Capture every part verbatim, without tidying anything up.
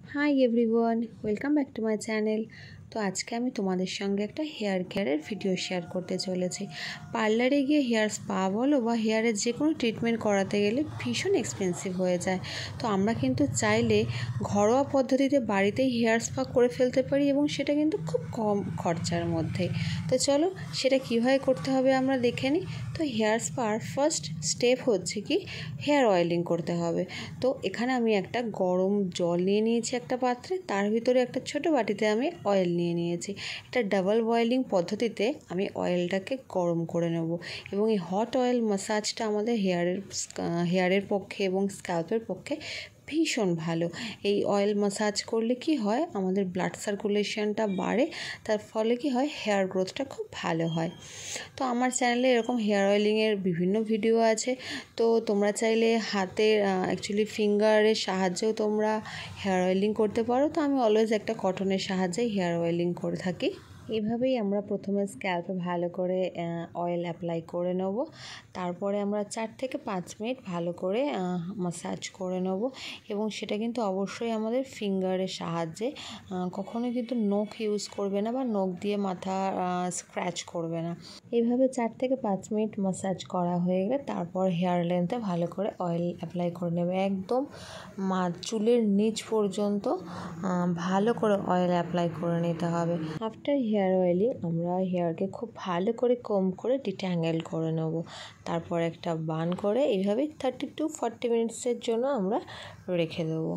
High everyone, welcome back to my channel. তো আজকে আমি তোমাদের সঙ্গে একটা হেয়ার কেয়ারের ভিডিও শেয়ার করতে চলেছি। পার্লারে গিয়ে হেয়ার স্পা বলো বা হেয়ারের যে কোনো ট্রিটমেন্ট করাতে গেলে ভীষণ এক্সপেন্সিভ হয়ে যায়। তো আমরা কিন্তু চাইলে ঘরোয়া পদ্ধতিতে বাড়িতেই হেয়ার স্পা করে ফেলতে পারি এবং সেটা কিন্তু খুব কম খরচার মধ্যে। তো চলো সেটা কীভাবে করতে হবে আমরা দেখে নিই। তো হেয়ার স্পার ফার্স্ট স্টেপ হচ্ছে কি হেয়ার অয়েলিং করতে হবে। তো এখানে আমি একটা গরম জল নিয়ে নিয়েছি একটা পাত্রে, তার ভিতরে একটা ছোট বাটিতে আমি অয়েল নিয়ে নিয়েছি। এটা ডাবল বয়েলিং পদ্ধতিতে আমি অয়েলটাকে গরম করে নেব এবং এই হট অয়েল ম্যাসাজটা আমাদের হেয়ারের হেয়ারের পক্ষে এবং স্ক্যাল্পের পক্ষে ভীষণ ভালো। এই অয়েল ম্যাসাজ করলে কি হয়, আমাদের ব্লাড সার্কুলেশনটা বাড়ে, তার ফলে কি হয় হেয়ার গ্রোথটা খুব ভালো হয়। তো আমার চ্যানেলে এরকম হেয়ার অয়েলিংয়ের বিভিন্ন ভিডিও আছে। তো তোমরা চাইলে হাতের অ্যাকচুয়ালি ফিঙ্গারের সাহায্যেও তোমরা হেয়ার অয়েলিং করতে পারো। তো আমি অলওয়েজ একটা কটনের সাহায্যে হেয়ার অয়েলিং করে থাকি। এভাবেই আমরা প্রথমে স্ক্যাল্পে ভালো করে অয়েল অ্যাপ্লাই করে নেব, তারপরে আমরা চার থেকে পাঁচ মিনিট ভালো করে ম্যাসাজ করে নেব এবং সেটা কিন্তু অবশ্যই আমাদের ফিঙ্গারের সাহায্যে, কখনোই কিন্তু নখ ইউজ করবে না বা নখ দিয়ে মাথা স্ক্র্যাচ করবে না। এইভাবে চার থেকে পাঁচ মিনিট ম্যাসাজ করা হয়ে গেলে তারপর হেয়ার লেন্থে ভালো করে অয়েল অ্যাপ্লাই করে নেবে, একদম মা চুলের নিচ পর্যন্ত ভালো করে অয়েল অ্যাপ্লাই করে নিতে হবে। আফটার হেয়ার অয়েলিং আমরা হেয়ারকে খুব ভালো করে কম করে ডিট্যাঙ্গেল করে নেব, তারপর একটা বান করে এইভাবে থার্টি টু ফর্টি মিনিটসের জন্য আমরা রেখে দেবো।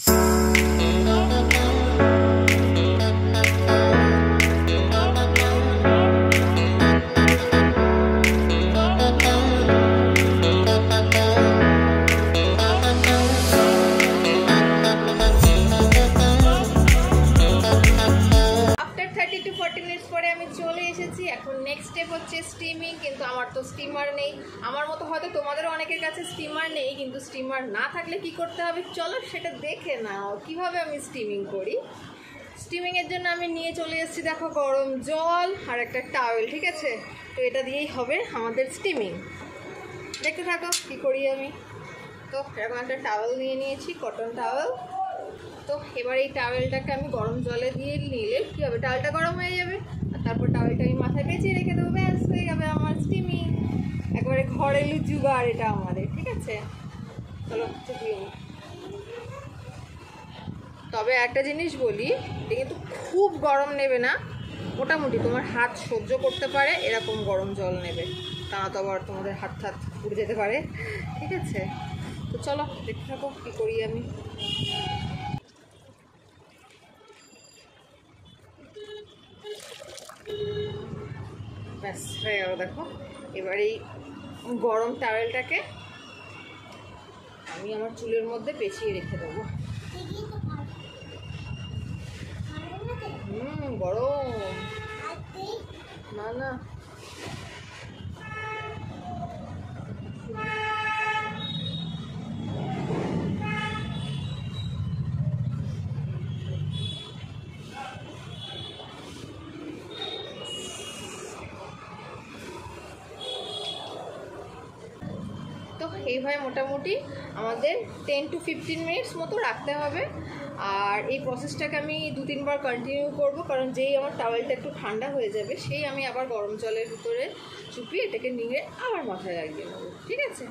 এখন নেক্সট স্টেপ হচ্ছে স্টিমিং। কিন্তু আমার তো স্টিমার নেই, আমার মতো হয়তো তোমাদেরও অনেকের কাছে স্টিমার নেই, কিন্তু স্টিমার না থাকলে কি করতে হবে চলো সেটা দেখে নাও কিভাবে আমি স্টিমিং করি। স্টিমিংয়ের জন্য আমি নিয়ে চলে এসেছি দেখো গরম জল আর একটা টাওয়েল, ঠিক আছে? তো এটা দিয়েই হবে আমাদের স্টিমিং। দেখতে থাকো কী করি আমি। তো এরকম একটা টাওয়েল নিয়ে নিয়েছি, কটন টাওয়েল। তো এবার এই টাওয়েলটাকে আমি গরম জলে দিয়ে নিলে কী হবে, টাওয়েলটা গরম হয়ে যাবে আর তারপর টাওয়েলটা আমি মাথায় পেঁচিয়ে রেখে দেবো, ব্যাস হয়ে যাবে আমার স্টিমিং। একবারে ঘরেলু জুগাড় এটা আমাদের, ঠিক আছে? চলো চুপিয়ে নিই। তবে একটা জিনিস বলি, এটা কিন্তু খুব গরম নেবে না, মোটামুটি তোমার হাত সহ্য করতে পারে এরকম গরম জল নেবে, তা তো আবার তোমাদের হাত হাত পুড়ে যেতে পারে, ঠিক আছে? তো চলো দেখতে থাকো কী করি আমি। ব্যাস হয়ে গেল দেখো। এবার এই গরম টাওয়েলটাকে আমি আমার চুলের মধ্যে পেঁচিয়ে রেখে দেবো। হুম গরম না না তো এইভাবে মোটামুটি আমাদের টেন টু ফিফটিন মিনিটস মতো রাখতে হবে। আর এই প্রসেসটাকে আমি দু তিনবার কন্টিনিউ করব, কারণ যেই আমার টাওয়েলটা একটু ঠান্ডা হয়ে যাবে সেই আমি আবার গরম জলের ভিতরে চুপিয়ে এটাকে নিয়ে আবার মাথায় লাগিয়ে নেবো, ঠিক আছে?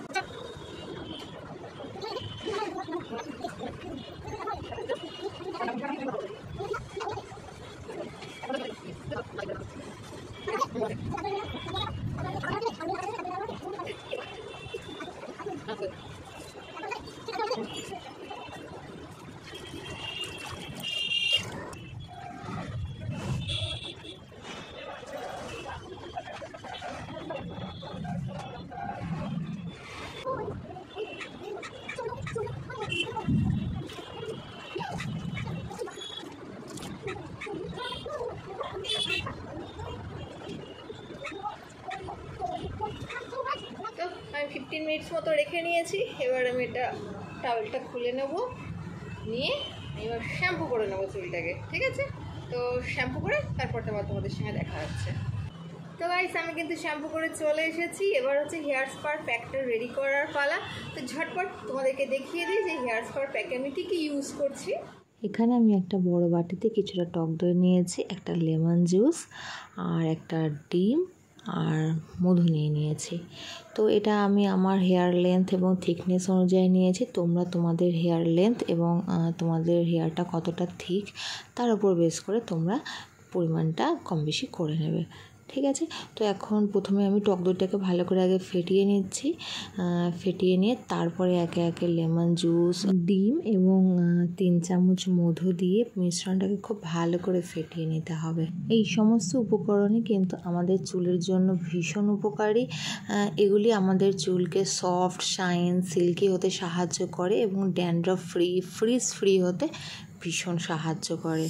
ফিফটিন মিনিটস মতো রেখে নিয়েছি। এবার আমি এটা টাওয়েলটা খুলে নেব, নিয়ে এবার শ্যাম্পু করে নেবো চুলটাকে, ঠিক আছে? তো শ্যাম্পু করে তারপর আবার তোমাদের সঙ্গে দেখা হচ্ছে। তো গাইস আমি কিন্তু শ্যাম্পু করে চলে এসেছি, এবার হচ্ছে হেয়ার স্পার প্যাকটা রেডি করার পালা। তো ঝটপট তোমাদেরকে দেখিয়ে দিই যে হেয়ার স্পার প্যাকে আমি কী কী ইউজ করছি। এখানে আমি একটা বড় বাটিতে কিছুটা টক দই নিয়েছি, একটা লেমন জুস আর একটা ডিম আর মধু নিয়ে নিয়েছি। তো এটা আমি আমার হেয়ার লেন্থ এবং থিকনেস অনুযায়ী নিয়েছি। তোমরা তোমাদের হেয়ার লেন্থ এবং তোমাদের হেয়ারটা কতটা থিক তার উপর বেস করে তোমরা পরিমাণটা কম বেশি করে নেবে, ঠিক আছে। তো এখন প্রথমে আমি টক দইটাকে ভালো করে আগে ফেটিয়ে নিচ্ছি। ফেটিয়ে নিয়ে তারপরে একে একে লেমন জুস, ডিম এবং তিন চামচ মধু দিয়ে মিশ্রণটাকে খুব ভালো করে ফেটিয়ে নিতে হবে। এই সমস্ত উপকরণই কিন্তু আমাদের চুলের জন্য ভীষণ উপকারী। এগুলি আমাদের চুলকে সফট, শাইন, সিল্কি হতে সাহায্য করে এবং ড্যান্ড্রফ ফ্রি, ফ্রিজ ফ্রি হতে ভীষণ সাহায্য করে।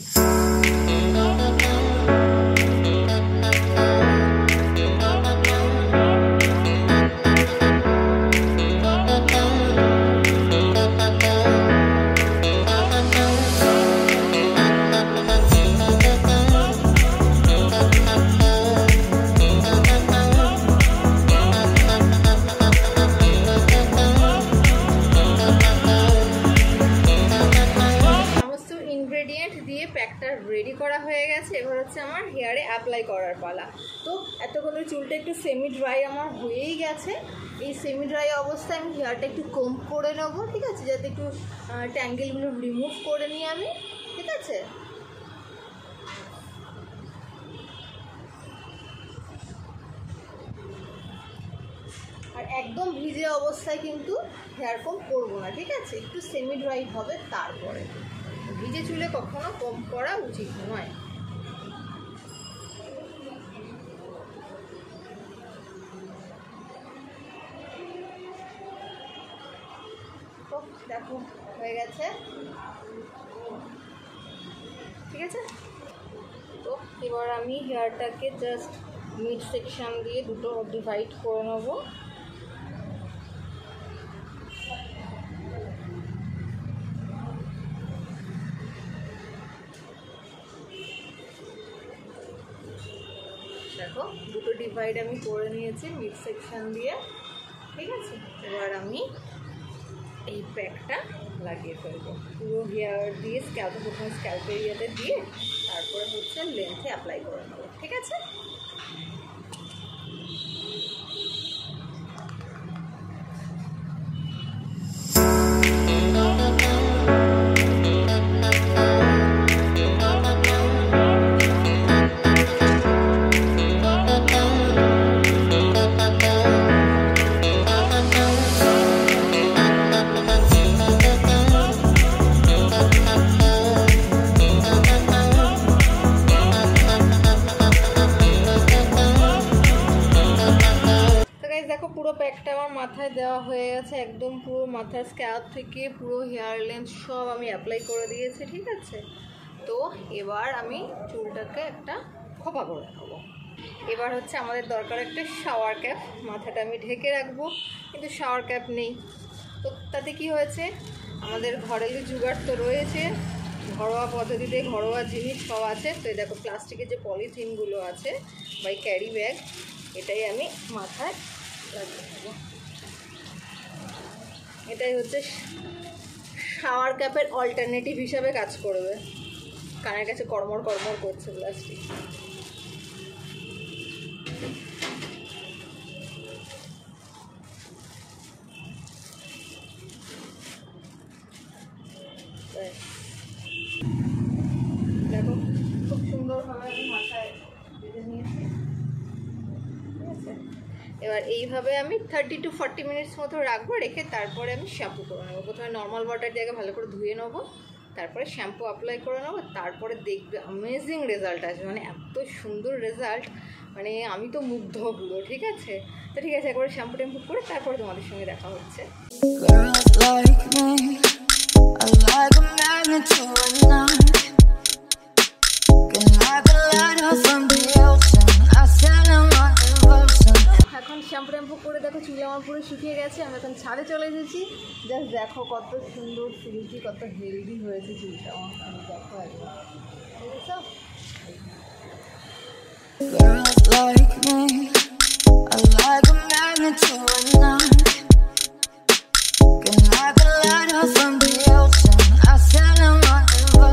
প্যাকটা রেডি করা হয়ে গেছে, এবার হচ্ছে আমার হেয়ারে অ্যাপ্লাই করার পালা। তো এতক্ষণে চুলটা একটু সেমি ড্রাই আমার হয়েই গেছে। এই সেমি ড্রাই অবস্থায় আমি হেয়ারটা একটু কম করে নেবো, ঠিক আছে, যাতে একটু ট্যাঙ্গেলগুলো রিমুভ করে নিই আমি, ঠিক আছে। আর একদম ভিজে অবস্থায় কিন্তু হেয়ার কম করবো না, ঠিক আছে, একটু সেমি ড্রাই হবে তারপরে। ভিজে চুলে কখনো কম করা উচিত নয়। তো দেখো হয়ে গেছে, ঠিক আছে। তো এবার আমি হেয়ারটাকে জাস্ট মিড সেকশন দিয়ে দুটো ডিভাইড করে নেবো। দেখো দুটো ডিভাইড আমি করে নিয়েছি মিড সেকশন দিয়ে, ঠিক আছে। এবার আমি এই প্যাকটা লাগিয়ে ফেলবো পুরো হেয়ার দিয়ে, স্ক্যাল্পে প্রথমে স্ক্যাল্প এরিয়াতে দিয়ে তারপরে হচ্ছে লেন্থে অ্যাপ্লাই করে নেবো, ঠিক আছে। পুরো প্যাকটা আমার মাথায় দেওয়া হয়ে গেছে, একদম পুরো মাথার স্ক্যাল্প থেকে পুরো হেয়ার লেন্থ সব আমি অ্যাপ্লাই করে দিয়েছি, ঠিক আছে। তো এবার আমি চুলটাকে একটা খোপা করে নেবো। এবার হচ্ছে আমাদের দরকার একটা শাওয়ার ক্যাপ, মাথাটা আমি ঢেকে রাখবো, কিন্তু শাওয়ার ক্যাপ নেই। তো তাতে কি হয়েছে, আমাদের ঘরেলু জোগাড় তো রয়েছে, ঘরোয়া পদ্ধতিতে ঘরোয়া জিনিস সব আছে। তো এই দেখো প্লাস্টিকের যে পলিথিনগুলো আছে বা ক্যারি ব্যাগ, এটাই আমি মাথায় লাগিয়ে নেবো। এটাই হচ্ছে শাওয়ার ক্যাপের অল্টারনেটিভ হিসাবে কাজ করবে। কানের কাছে কর্মর কর্মর করছে প্লাস্টিক। দেখো খুব সুন্দরভাবে আমি মাথায় বেঁধে নিয়েছি, ঠিক আছে। এবার এইভাবে আমি থার্টি টু ফর্টি মিনিটস মতো রাখবো, রেখে তারপরে আমি শ্যাম্পু করে নেবো। প্রথমে নর্মাল ওয়াটার দিয়ে ভালো করে ধুয়ে নেবো, তারপরে শ্যাম্পু অ্যাপ্লাই করে নেবো, তারপরে দেখবে অ্যামেজিং রেজাল্ট আসবে, মানে এত সুন্দর রেজাল্ট, মানে আমি তো মুগ্ধ পুরো, ঠিক আছে। তো ঠিক আছে, একবার শ্যাম্পু ট্যাম্পু করে তারপরে তোমাদের সঙ্গে দেখা হচ্ছে। এখন শ্যাম্পু ট্যাম্পু করে দেখো চুল আমার পুরো শুকিয়ে গেছে, আমি এখন ছাদে চলে এসেছি। জাস্ট দেখো কত সুন্দর সিল্কি, কত হেলদি হয়েছে চুলটা আমার, দেখো একবার, বুঝেছো? Girls like me, I like a magnet to a knife. Can like a light from the ocean, I sell them my devotion.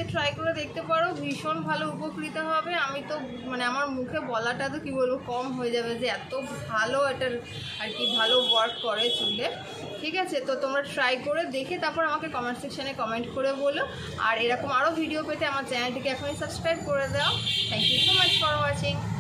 Try করে দেখতে পারো, ভীষণ ভালো উপকৃত হবে। আমি তো মানে আমার মুখে বলাটা তো কী বলবো কম হয়ে যাবে যে এত ভালো এটার আর কি ভালো ওয়ার্ক করে চুলে। ঠিক আছে, তো তোমরা ট্রাই করে দেখে তারপর আমাকে কমেন্ট সেকশানে কমেন্ট করে বলো। আর এরকম আরও ভিডিও পেতে আমার চ্যানেলটিকে এখনই সাবস্ক্রাইব করে দাও। Thank you so much for watching.